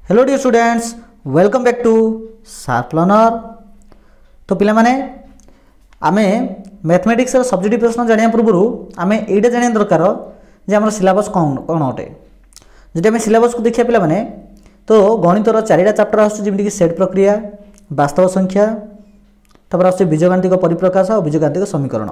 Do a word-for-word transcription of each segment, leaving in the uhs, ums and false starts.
Hello dear students, welcome back to Sharplearner. तो पिला माने आमे मैथमेटिक्स सब्जेक्ट प्रश्न जानिया पूर्व आमे एटा जानिया दरकार जे हमर सिलेबस कौन कौन अटे। जदि आमे सिलेबस को देखिया पिला माने तो गणितर चारिटा चैप्टर आसु जेमिति कि सेट प्रक्रिया, वास्तव संख्या, तपर आसु बीजगाणितिक परिप्रकाश और बीजगाणितिक समीकरण।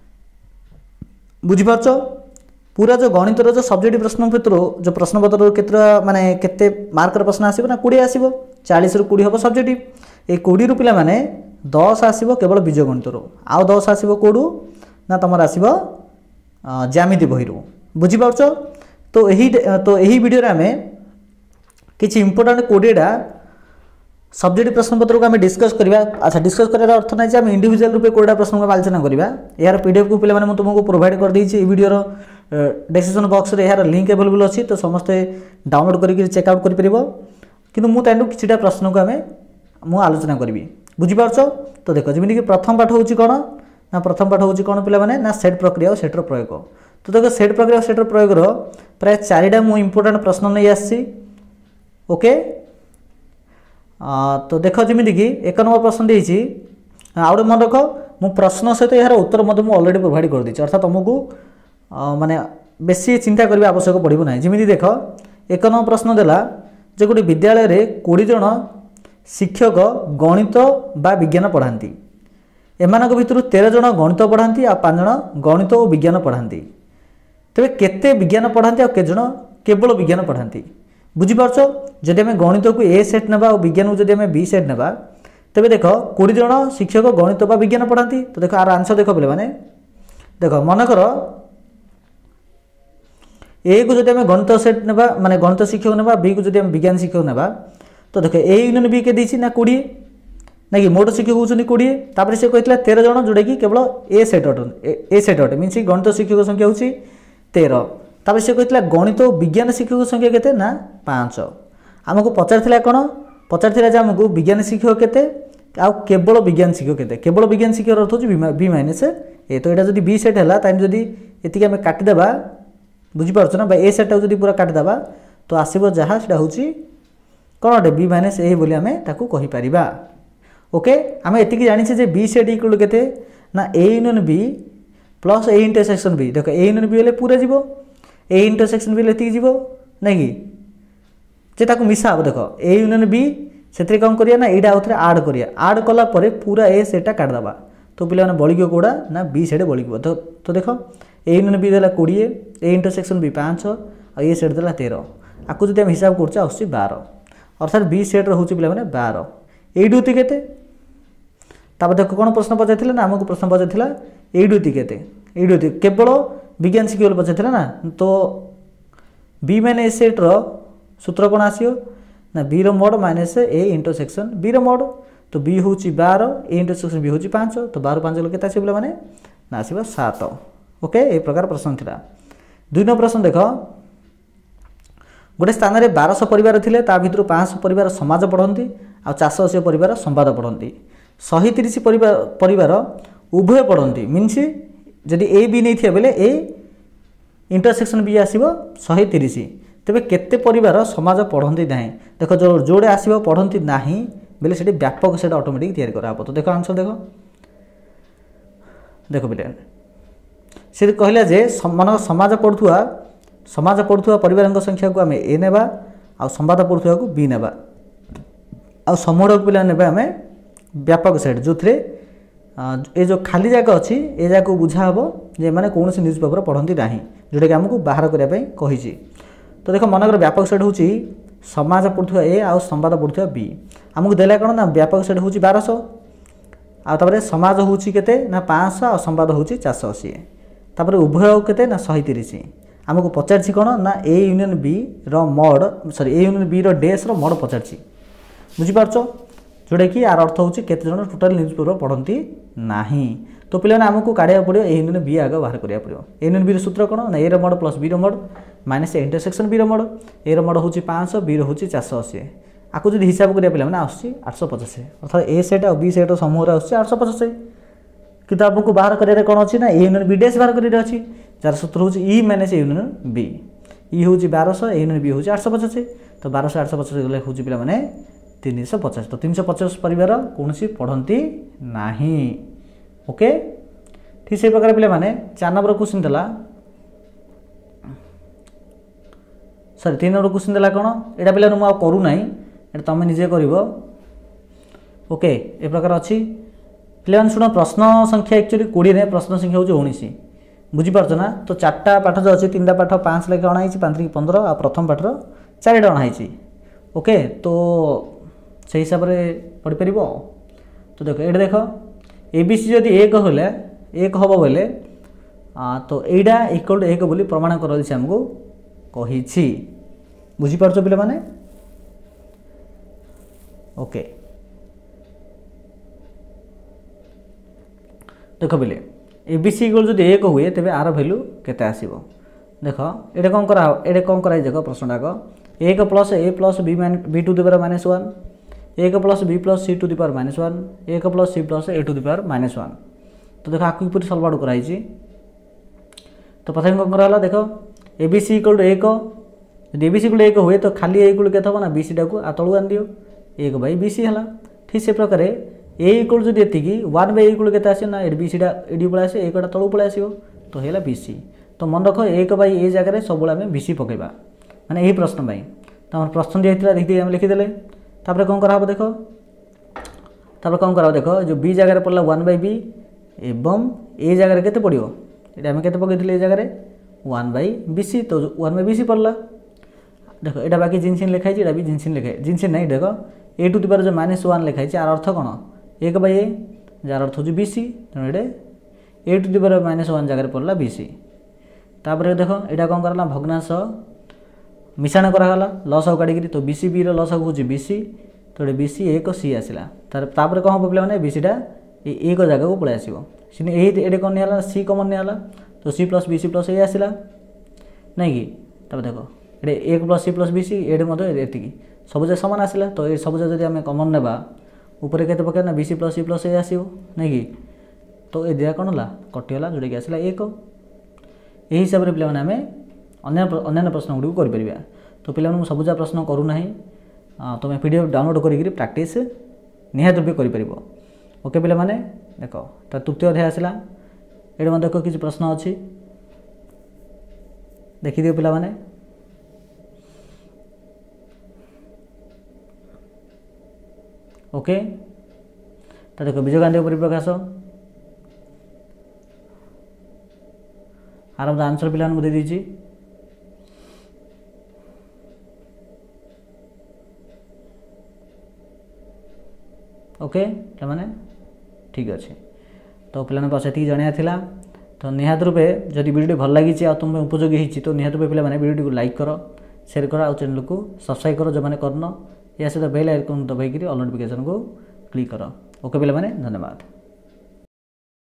बुझी पारछो पूरा जो गणितर जो सब्जेक्ट प्रश्न पत्र जो प्रश्न पत्र केते माने केते मार्कर प्रश्न आसीबो ना बीस आसीबो, चालीस रु बीस हबो सब्जेक्ट। ए बीस रु पिला माने दस आसीबो केवल बीजगणितर, आउ दस आसीबो कोडू ना तमर आसीबो ज्यामिति बहिरु। बुझी पारछो। तो एही तो एही वीडियो रे हमें किछि इंपोर्टेंट कोडिटा सब्जेक्ट प्रश्न पत्र को आम डिस्कस करवा। अच्छा, डिस्कस करार अर्थ ना आम इंडिविजुअल रूप कोड़ा प्रश्न को आलोचना करवा। यार पीडीएफ को पे तुमको प्रोवाइड कर देछि। वीडियो डिस्क्रिप्शन बॉक्स रे यार लिंक अवेलेबल अच्छी, तो समस्ते डाउनलोड करके चेकआउट कर परिबो। किंतु मु तांडू किछिटा प्रश्न को आम मु आलोचना करबी। बुझी पारछो। तो देखो जेमिति कि प्रथम पाठ होछि कोन ना प्रथम पाठ होछि कोन पिला माने ना सेट प्रक्रिया और सेटर प्रयोग। तो देखो सेट प्रक्रिया और सेटर प्रयोग रो प्राय चारिटा मु इंपोर्टेंट प्रश्न नै आछि। ओके, तो देख जमीक कि एक नंबर प्रश्न देती आउे मन रख मु प्रश्न सहित यार उत्तर मत मुझे अलरेडी प्रोवाइड कर देती। अर्थात तुमको माने बेसी चिंता करने आवश्यक पड़ो ना। जमी देख एक नंबर प्रश्न देला जे गोटे विद्यालय में बीस जन शिक्षक गणित बा विज्ञान पढ़ाती। एमान भितर तेरह जन गणित पढ़ाती आ पांच जन गणित और विज्ञान पढ़ाती। तेरे केते विज्ञान पढ़ाती और केते जन केवल विज्ञान पढ़ाती। बुझीपारछ। जदि आम गणित को ए सेट ना और विज्ञान को जदि आम बी सेट ना तेरे देख बीस जन शिक्षक गणित बा विज्ञान पढ़ाती। तो देख आर आंसर देख पे मैंने देख मनकर ए को जदि आम गणित सेट ना माने गणित शिक्षक ना बी को जदि आम विज्ञान शिक्षक ना तो देख ए यूनियन बी के देसी ना कोड़े ना कि मोट शिक्षक होती कोड़े। तापर से कहता तेरह जन जोटा कि केवल ए सेट अटे ए सेट अटे मीन गणित शिक्षक संख्या हूँ तेरह। तापर से कहता गणित और विज्ञान शिक्षक संख्या केते ना पाँच। आमको पचार कौन पचार आमको विज्ञान शिक्षक केते आउ केवल विज्ञान शिक्षक केते। केवल विज्ञान शिक्षक अर्थ हो बी माइनस ए। तो यहाँ जब बी सेट है ताकि जदि ये आम काटिदेबा बुझीपार ना ए सेट जो पूरा काटिदेबा तो आसो जहाँ से हूँ कौन अटे बी माइनस ए बोली आम ताकू कहीपर। ओके, आम ये जानी बी सेट इक्वल के ना A union B plus A intersection B. देख ए यूनियन बी पूरा जीव ए इंटरसेक्शन बी ये जीव ना कि जे ताकू मिसा हम। देख ए यूनियन बी से कौन करिया ना यहाँ आउ थे आड करिया। आड कला परे पूरा ए सेटा काटिदेबा तो पे बलिक कौड़ा ना बी सेट बलिक। तो, तो देख ए यूनियन बी देला कोड़े ए इंटरसेक्शन बी पाँच और ए सेट देला तेरह। आपको जब हिसाब कर आस बार अर्थात बी सेट रोचे पे बार एडुति के। देख कौन प्रश्न पचार ना आमको प्रश्न पचार एडुति के एडुति केवल विज्ञान शिक्षक पचार ना। तो बी माइनस ए सेट रो सूत्र कौन आसो ना बी रो mod minus A intersection B रो मोड। तो बी हूँ बार ए इंटरसेक्शन बी हूँ पाँच। तो बार पाँच के आसो पे ना आसो सात। ओके, ये प्रकार प्रश्न था। दुई नंबर प्रश्न देख गोटे स्थान में बारश परिवार थे भर पाँच परिवार समाज पढ़ती आ चाष अशी परिवार संवाद पढ़ती। शहे तीस परिवार परिवार उभय पढ़ती मीनस जदि ए बी नहीं थे बेले ए इंटरसेक्शन बी आसो शहे तीस। तेरे केते परिवार समाज पढ़ती ना देख जो जोड़े आसो पढ़ती ना बेले से व्यापक से ऑटोमेटिक तैयारी कराब। तो देख आंसर देख देख पे से कहला जे मन समाज पढ़ुआ समाज पढ़ुआ परिवार संख्या को आम ए नेबा आ संवाद पढ़ुआ को बी नेबा आ समूह को पे ने आम व्यापक सेट जो थे ये जो खाली जगह अच्छी ए जगह बुझा हम जे माने कौन सी न्यूज पेपर पढ़ती ना जोटा कि आमको बाहर करने कही। तो देख मनकर व्यापक सेट हूँ समाज पढ़ुआ ए आ संवाद पढ़ुआ बी। आमको देला कौन ना व्यापक सेट हूँ बारश आपर समाज हूँ के ना पाँच आ संवाद हूँ चाष अशी। तापर उभय के ना शहे तीस। आमको पचार कौन ना ए यूनियन बी रो mod sorry A union B रो डेस रो मोड पचार। बुझीपार जोटा कि यार अर्थ हूँ केते जन टोटाल न्यूज पेपर पढ़ती ना। तो पे आमको काढ़ा पड़ो ए यूनियन बी आगे बाहर करा पड़ो। ए यूनियन बी सूत्र कौन ना ए रो मोड प्लस बी रो mod minus A intersection B रो मोड। ए रो मोड हूँ पाँच बी रो हूँ चाष अशी। आपको जो हिसाब करा पे आसुच्छी आठश पचास अर्थात ए सेट और बी सेट समूह आठ पचास। कि आपको बाहर कर कौन अच्छी ना ए यूनियन बी डेस बाहर कर जार सूत्र हूँ E minus A union B. E हूँ बारश ए यूनियन बी हूँ आठश पचास। तो बारश आठश पचास गले हूँ पे मैंने तीन सौ पचास तो तीन सौ पचास परिवार कौन पढ़ती ना ओके ठीक से प्रकार पे मैंने चार नंबर क्वेश्चन देला सॉरी तीन नंबर क्वेश्चन देला कौन एटा पे मुझे करू ना ये तुम निजे कर ओके ए प्रकार अच्छी पे शुण प्रश्न संख्या एक्चुअली कोड़े ना प्रश्न संख्या हूँ उन्नीस बुझीपार ना तो चार्टा पाठ जो अच्छी तीन टा पाठ पाँच लेखे अणाई पाँच की पंद्रह आ प्रथम पाठर चारिटा अणाई ओके तो से हिसाब से पढ़ी पार तो देख ये देख एबीसी जदि एक होले एक हम बोले तो यहीटा इक्वल टू एक बोली प्रमाण कर आमको कही बुझीपार पे मैंने ओके देख बोले एबीसी इक्वल जो एक हुए तेज आर भैल्यू केते आसीबो देख ये कौन करा ये कौन करा देख प्रश्नटा एक प्लस ए प्लस बी मान B to the power minus one एक plus B plus C to the power minus one एक plus C plus A to the power minus one तो देख आपको पूरी सल्व आउट कराई तो प्रथम कौन करा देख एबीसी इक्वल टू एक जब एबीसी इक्वल एक हुए तो खाली ए इक्वल के ना बीसी टाक आ तलू आन दियो एक बै बीसी है ठीक से प्रकार ए इक्वल जो ये वन बै इक्वल के आस ना बीसीटा एडी पलि आसे एक तलू पलि आसो तो है बीसी तो मन रख एक बै ए जगह सब आम बीसी पकेबा माने यही प्रश्न पाई तो आम प्रश्न दिया देखिए आम लिखिदे तापर कौन करा देख तापर कौन करा देख जो बी जगह पड़ला वन बै बी एवं ए जगह के पड़ो ये आम के पकई ए जगह वन बै बीसी तो वन बै बीसी पड़ला देख यहाँ बाकी जिनसिन लिखाई है भी जिनसिन लिखाई जिनसिन नहीं देख ए टू दिपार जो माइनस वन लिखाई आर अर्थ कौन एक बै ए जार अर्थ हूँ बीसी तेणु ये A to the power minus one जगह पड़ला बीसी तापर देख यहाँ कौन करा भग्नांश मिशाण कराला लस काटिक तो बीसी बी रस हूँ बीसी तो ये बीसी एक सी आसला तापर कौन हम पे मैंने बीसीटा एक जगह को पलि आसो ये कौन नहीं सी कमन नहीं तो C plus BC plus A आसला नहीं कि तब देख ये एक प्लस सी प्लस बीसी ये ये सबुज सामान आसला तो ये सबुज जब आम कमन नेबा ऊपर के पकड़ा BC plus C plus A आसो नहीं कि तो ये दिया कौन है कटिगला जोड़ा कि आसला एक यही हिसाब से पे आम अन्य अन्य प्रश्न गुड़ी कर तो पे सबुजा प्रश्न करूना तुम पीडीएफ डाउनलोड करी प्रैक्टिस निहात रूपे कर ओके पे मैंने देख तो तृतीय अध्याय आसला ये देख किसी प्रश्न अच्छी देखिए पे मैंने ओके तो देख विजय गांधी परिप्रकाश आराम आंसर पे दे दीजिए ओके मैंने ठीक अच्छे तो पे पास ये जाना था तो निहात रूपे जदि वीडियो भल लगी तुम उपयोगी होती तो निहात रूपे पे वीडियो को लाइक कर शेयर कर आ चैनल को सब्सक्राइब कर जो मैंने करन या सहित बेल आइकन दबाई ऑल नोटिफिकेशन को क्लिक कर ओके पे धन्यवाद।